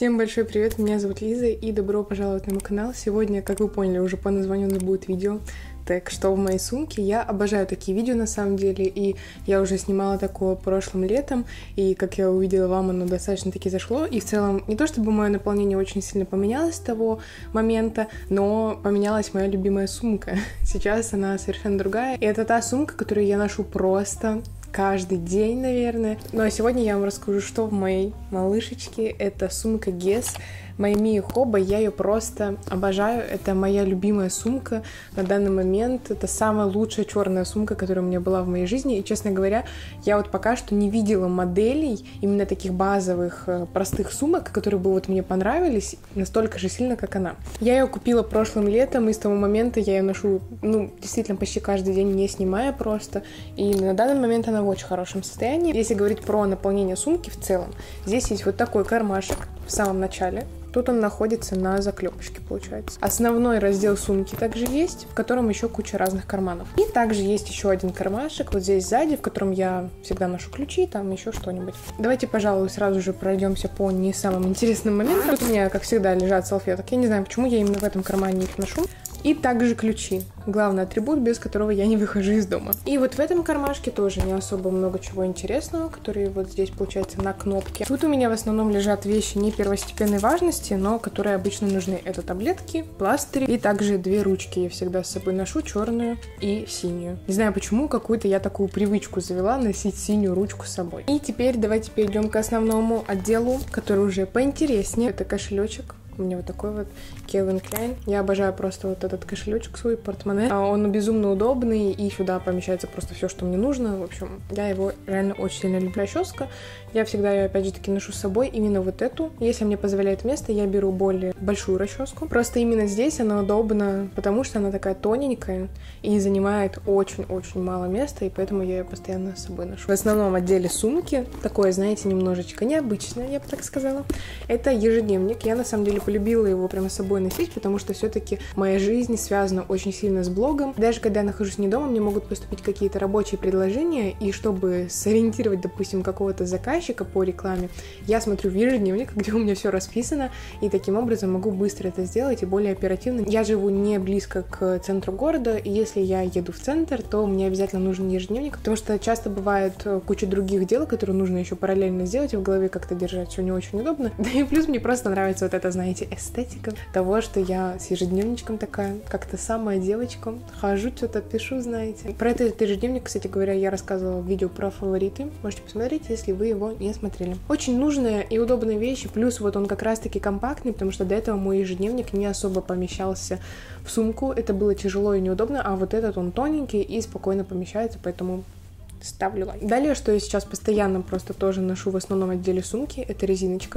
Всем большой привет, меня зовут Лиза и добро пожаловать на мой канал. Сегодня, как вы поняли, уже по названию у нас будет видео. Так, что в моей сумке? Я обожаю такие видео на самом деле, и я уже снимала такое прошлым летом, и как я увидела, вам оно достаточно-таки зашло, и в целом не то чтобы мое наполнение очень сильно поменялось с того момента, но поменялась моя любимая сумка. Сейчас она совершенно другая, и это та сумка, которую я ношу просто каждый день, наверное. Ну а сегодня я вам расскажу, что в моей малышечке. Это сумка Guess Майми Хоба. Я ее просто обожаю. Это моя любимая сумка на данный момент. Это самая лучшая черная сумка, которая у меня была в моей жизни. И, честно говоря, я вот пока что не видела моделей именно таких базовых, простых сумок, которые бы вот мне понравились настолько же сильно, как она. Я ее купила прошлым летом, и с того момента я ее ношу, действительно почти каждый день, не снимая просто. И на данный момент она в очень хорошем состоянии. Если говорить про наполнение сумки в целом, здесь есть вот такой кармашек в самом начале. Тут он находится на заклепочке, получается. Основной раздел сумки также есть, в котором еще куча разных карманов. И также есть еще один кармашек вот здесь сзади, в котором я всегда ношу ключи, там еще что-нибудь. Давайте, пожалуй, сразу же пройдемся по не самым интересным моментам. Тут у меня, как всегда, лежат салфеток. Я не знаю, почему я именно в этом кармане их ношу. И также ключи. Главный атрибут, без которого я не выхожу из дома. И вот в этом кармашке тоже не особо много чего интересного, которые вот здесь, получается, на кнопке. Тут у меня в основном лежат вещи не первостепенной важности, но которые обычно нужны. Это таблетки, пластыри и также две ручки я всегда с собой ношу, черную и синюю. Не знаю почему, какую-то я такую привычку завела носить синюю ручку с собой. И теперь давайте перейдем к основному отделу, который уже поинтереснее. Это кошелечек. У меня вот такой вот Calvin Klein. Я обожаю просто вот этот кошелечек свой, портмоне. Он безумно удобный, и сюда помещается просто все, что мне нужно. В общем, я его реально очень сильно люблю. Расческа. Я всегда ее, опять же таки, ношу с собой, именно вот эту. Если мне позволяет место, я беру более большую расческу. Просто именно здесь она удобна, потому что она такая тоненькая и занимает очень-очень мало места, и поэтому я ее постоянно с собой ношу. В основном отделе сумки, такое, знаете, немножечко необычное, я бы так сказала. Это ежедневник. Я, на самом деле, полюбила его прямо с собой носить, потому что все-таки моя жизнь связана очень сильно с блогом. Даже когда я нахожусь не дома, мне могут поступить какие-то рабочие предложения, и чтобы сориентировать, допустим, какого-то заказчика по рекламе, я смотрю в ежедневник, где у меня все расписано, и таким образом могу быстро это сделать и более оперативно. Я живу не близко к центру города, и если я еду в центр, то мне обязательно нужен ежедневник, потому что часто бывает куча других дел, которые нужно еще параллельно сделать, и в голове как-то держать все не очень удобно. Да и плюс мне просто нравится вот это, знаете, эстетика того, что я с ежедневничком такая, как-то самая девочка, хожу, что-то пишу, знаете. Про этот ежедневник, кстати говоря, я рассказывала в видео про фавориты, можете посмотреть, если вы его не смотрели. Очень нужная и удобная вещь, плюс вот он как раз-таки компактный, потому что до этого мой ежедневник не особо помещался в сумку, это было тяжело и неудобно, а вот этот он тоненький и спокойно помещается, поэтому ставлю лайк. Далее, что я сейчас постоянно просто тоже ношу в основном отделе сумки, это резиночка.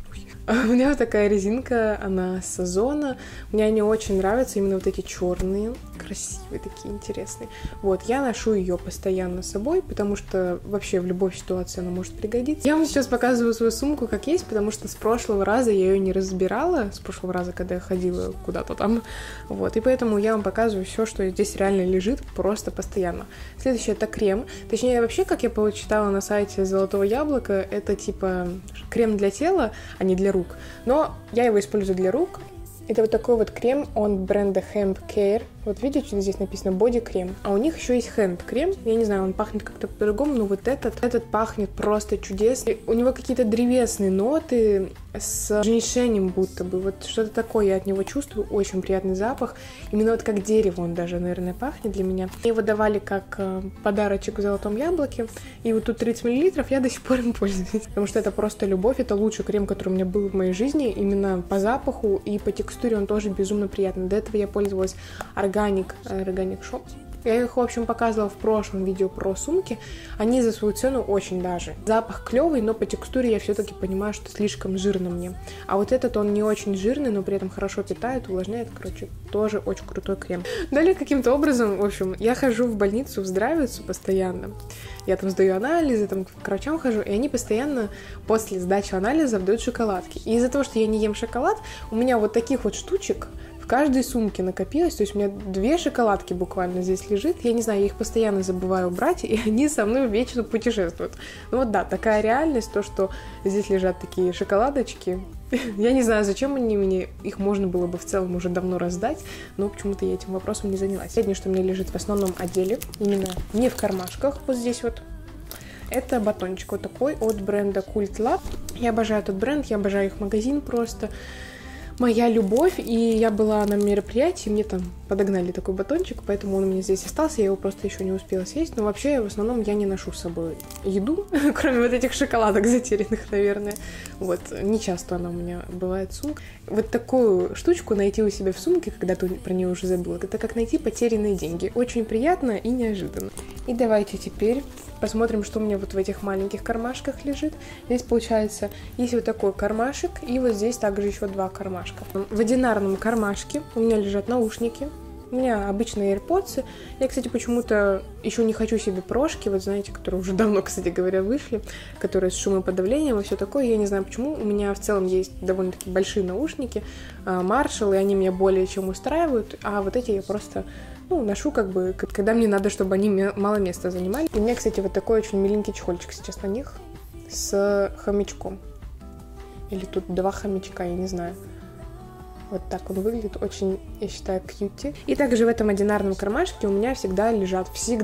У меня вот такая резинка, она с Озона. Мне они очень нравятся, именно вот эти черные, красивые, такие интересные. Вот, я ношу ее постоянно с собой, потому что вообще в любой ситуации она может пригодиться. Я вам сейчас показываю свою сумку как есть, потому что с прошлого раза я ее не разбирала, с прошлого раза, когда я ходила куда-то там. Вот, и поэтому я вам показываю все, что здесь реально лежит, просто постоянно. Следующее — это крем. Точнее, вообще, как я почитала на сайте Золотого Яблока, это типа крем для тела, а не для рук. Но я его использую для рук. Это вот такой вот крем от бренда Hemp Care. Вот видите, здесь написано Body крем. А у них еще есть Hand крем. Я не знаю, он пахнет как-то по-другому, но вот этот пахнет просто чудесно. У него какие-то древесные ноты с женьшенем будто бы. Вот что-то такое я от него чувствую. Очень приятный запах. Именно вот как дерево он даже, наверное, пахнет для меня. Мне его давали как подарочек в Золотом Яблоке. И вот тут 30 мл, я до сих пор им пользуюсь. Потому что это просто любовь. Это лучший крем, который у меня был в моей жизни. Именно по запаху и по текстуре он тоже безумно приятный. До этого я пользовалась Organic Shop. Я их, в общем, показывала в прошлом видео про сумки. Они за свою цену очень даже. Запах клевый, но по текстуре я все-таки понимаю, что слишком жирно мне. А вот этот он не очень жирный, но при этом хорошо питает, увлажняет. Короче, тоже очень крутой крем. Далее каким-то образом, в общем, я хожу в больницу, в здравицу постоянно. Я там сдаю анализы, там к врачам хожу, и они постоянно после сдачи анализов дают шоколадки. И из-за того, что я не ем шоколад, у меня вот таких вот штучек в каждой сумке накопилось, то есть у меня 2 шоколадки буквально здесь лежит, я не знаю, я их постоянно забываю убрать, и они со мной вечно путешествуют. Ну вот да, такая реальность, то, что здесь лежат такие шоколадочки, Я не знаю, зачем они мне, их можно было бы в целом уже давно раздать, но почему-то я этим вопросом не занялась. Последнее, что у меня лежит в основном отделе, именно не в кармашках, вот здесь вот, это батончик вот такой от бренда Cult Lab. Я обожаю этот бренд, я обожаю их магазин просто. Моя любовь, и я была на мероприятии, мне там подогнали такой батончик, поэтому он у меня здесь остался, я его просто еще не успела съесть, но вообще в основном я не ношу с собой еду, кроме вот этих шоколадок затерянных, наверное, вот, не часто она у меня бывает в сумке. Вот такую штучку найти у себя в сумке, когда ты про нее уже забыла, это как найти потерянные деньги, очень приятно и неожиданно. И давайте теперь посмотрим, что у меня вот в этих маленьких кармашках лежит. Здесь, получается, есть вот такой кармашек, и вот здесь также еще 2 кармашка. В одинарном кармашке у меня лежат наушники. У меня обычные AirPods. Я, кстати, почему-то еще не хочу себе прошки, вот знаете, которые уже давно, кстати говоря, вышли, которые с шумоподавлением и все такое. Я не знаю почему. У меня в целом есть довольно-таки большие наушники Marshall, и они меня более чем устраивают, а вот эти я просто... ношу как бы, когда мне надо, чтобы они мало места занимали. У меня, кстати, вот такой очень миленький чехольчик сейчас на них с хомячком. Или тут 2 хомячка, я не знаю. Вот так он выглядит, очень, я считаю, кьюти. И также в этом одинарном кармашке у меня всегда лежат,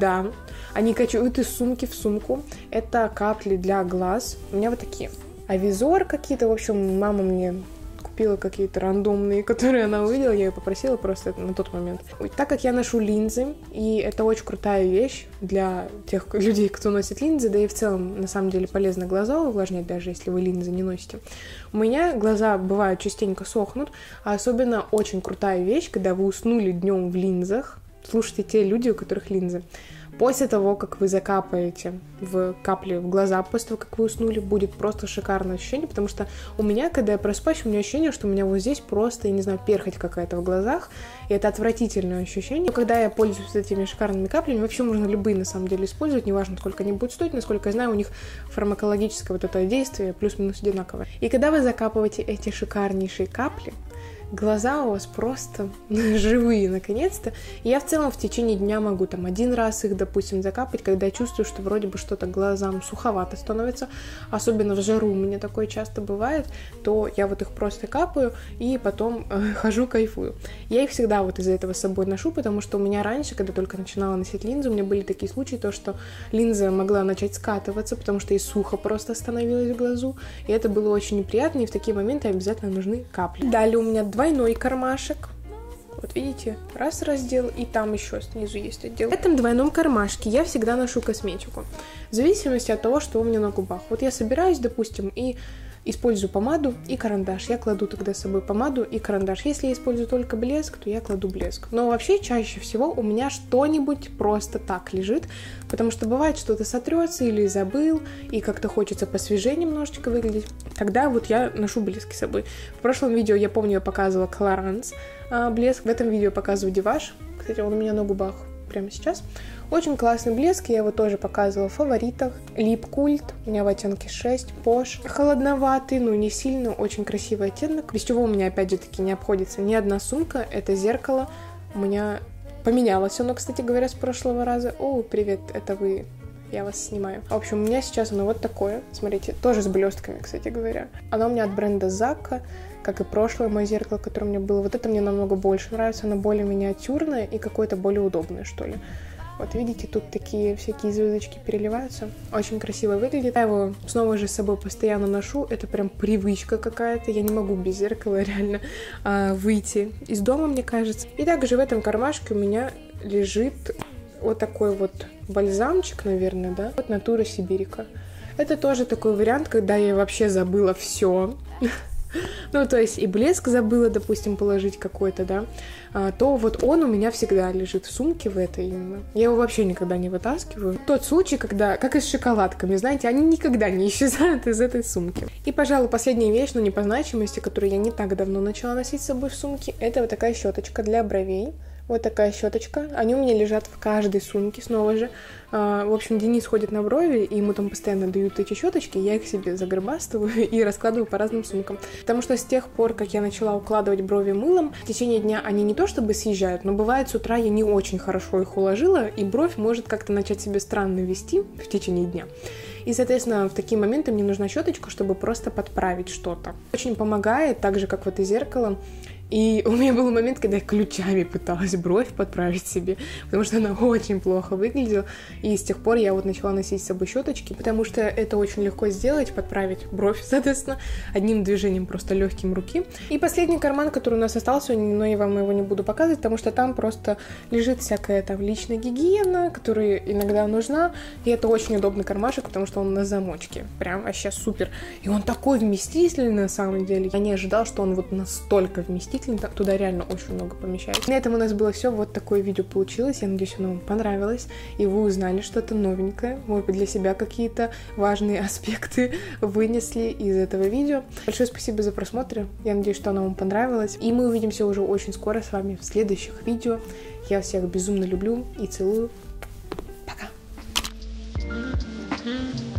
они качают из сумки в сумку. Это капли для глаз. У меня вот такие. А визор какие-то, в общем, мама мне... купила какие-то рандомные, которые она увидела, я ее попросила просто на тот момент. Так как я ношу линзы, и это очень крутая вещь для тех людей, кто носит линзы, да и в целом, на самом деле, полезно глаза увлажнять, даже если вы линзы не носите. У меня глаза бывают частенько сохнут, а особенно очень крутая вещь, когда вы уснули днем в линзах. Слушайте, те люди, у которых линзы. После того, как вы закапаете в капли в глаза, после того, как вы уснули, будет просто шикарное ощущение, потому что у меня, когда я просыпаюсь, у меня ощущение, что у меня вот здесь просто, я не знаю, перхоть какая-то в глазах, и это отвратительное ощущение. Но когда я пользуюсь этими шикарными каплями, вообще можно любые, на самом деле, использовать, неважно, сколько они будут стоить, насколько я знаю, у них фармакологическое вот это действие плюс-минус одинаковое. И когда вы закапываете эти шикарнейшие капли, глаза у вас просто живые, наконец-то. И я в целом в течение дня могу там 1 раз их, допустим, закапать, когда я чувствую, что вроде бы что-то глазам суховато становится. Особенно в жару у меня такое часто бывает, то я вот их просто капаю и потом хожу, кайфую. Я их всегда вот из-за этого с собой ношу, потому что у меня раньше, когда только начинала носить линзы, у меня были такие случаи, то что линза могла начать скатываться, потому что и сухо просто становилось в глазу. И это было очень неприятно, и в такие моменты обязательно нужны капли. Далее у меня двойной кармашек. Вот видите, раз раздел, и там еще снизу есть отдел. В этом двойном кармашке я всегда ношу косметику. В зависимости от того, что у меня на губах. Вот я собираюсь, допустим, и использую помаду и карандаш. Я кладу тогда с собой помаду и карандаш. Если я использую только блеск, то я кладу блеск. Но вообще чаще всего у меня что-нибудь просто так лежит, потому что бывает, что-то сотрется или забыл, и как-то хочется посвежее немножечко выглядеть. Тогда вот я ношу блески с собой. В прошлом видео, я помню, я показывала Clarins блеск. В этом видео показываю Диваш. Кстати, он у меня на губах прямо сейчас. Очень классный блеск, я его тоже показывала в фаворитах. Lip Cult, у меня в оттенке 6, Posh. Холодноватый, но не сильно, очень красивый оттенок. Без чего у меня, опять же таки, не обходится ни одна сумка, это зеркало. У меня поменялось оно, кстати говоря, с прошлого раза. О, привет, это вы, я вас снимаю. В общем, у меня сейчас оно вот такое, смотрите, тоже с блестками, кстати говоря. Оно у меня от бренда Zakka, как и прошлое мое зеркало, которое у меня было. Вот это мне намного больше нравится, оно более миниатюрное и какое-то более удобное, что ли. Вот видите, тут такие всякие звездочки переливаются. Очень красиво выглядит. Я его снова же с собой постоянно ношу. Это прям привычка какая-то. Я не могу без зеркала реально выйти из дома, мне кажется. И также в этом кармашке у меня лежит вот такой вот бальзамчик, наверное, да? Вот Natura Siberica. Это тоже такой вариант, когда я вообще забыла все. Ну, то есть и блеск забыла, допустим, положить какой-то, да, то вот он у меня всегда лежит в сумке в этой именно. Я его вообще никогда не вытаскиваю. Тот случай, когда, как и с шоколадками, знаете, они никогда не исчезают из этой сумки. И, пожалуй, последняя вещь, но не по значимости, которую я не так давно начала носить с собой в сумке, это вот такая щеточка для бровей Вот такая щеточка. Они у меня лежат в каждой сумке снова же. В общем, Денис ходит на брови, и ему там постоянно дают эти щеточки. Я их себе загробастываю и раскладываю по разным сумкам. Потому что с тех пор, как я начала укладывать брови мылом, в течение дня они не то чтобы съезжают, но бывает с утра я не очень хорошо их уложила, и бровь может как-то начать себя странно вести в течение дня. И, соответственно, в такие моменты мне нужна щеточка, чтобы просто подправить что-то. Очень помогает, так же, как вот и зеркало. И у меня был момент, когда я ключами пыталась бровь подправить себе, потому что она очень плохо выглядела. И с тех пор я вот начала носить с собой щеточки, потому что это очень легко сделать, подправить бровь, соответственно, одним движением просто легким руки. И последний карман, который у нас остался, но я вам его не буду показывать, потому что там просто лежит всякая там личная гигиена, которая иногда нужна. И это очень удобный кармашек, потому что он на замочке. Прям вообще супер. И он такой вместительный на самом деле. Я не ожидала, что он вот настолько вместительный. Туда реально очень много помещается. На этом у нас было все. Вот такое видео получилось. Я надеюсь, оно вам понравилось. И вы узнали что-то новенькое. Может быть, для себя какие-то важные аспекты вынесли из этого видео. Большое спасибо за просмотр. Я надеюсь, что оно вам понравилось. И мы увидимся уже очень скоро с вами в следующих видео. Я всех безумно люблю и целую. Пока!